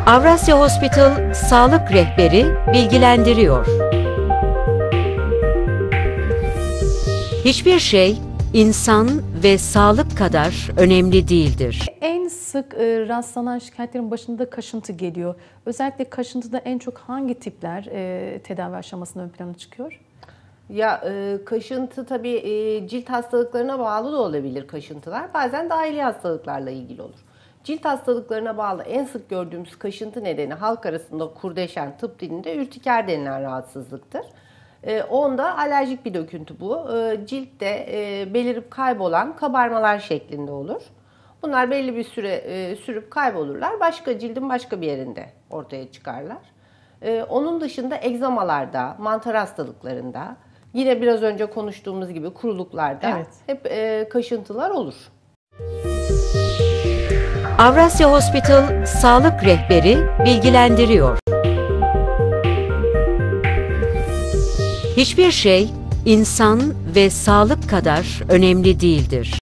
Avrasya Hospital Sağlık Rehberi bilgilendiriyor. Hiçbir şey insan ve sağlık kadar önemli değildir. En sık rastlanan şikayetlerin başında kaşıntı geliyor. Özellikle kaşıntıda en çok hangi tipler tedavi aşamasında ön plana çıkıyor? Kaşıntı tabii cilt hastalıklarına bağlı da olabilir kaşıntılar. Bazen dahili hastalıklarla ilgili olur. Cilt hastalıklarına bağlı en sık gördüğümüz kaşıntı nedeni halk arasında kurdeşen, tıp dilinde ürtiker denilen rahatsızlıktır. Onda alerjik bir döküntü bu. Ciltte belirip kaybolan kabarmalar şeklinde olur. Bunlar belli bir süre sürüp kaybolurlar. Cildin başka bir yerinde ortaya çıkarlar. Onun dışında egzamalarda, mantar hastalıklarında, yine biraz önce konuştuğumuz gibi kuruluklarda hep kaşıntılar olur. Avrasya Hospital Sağlık Rehberi bilgilendiriyor. Hiçbir şey insan ve sağlık kadar önemli değildir.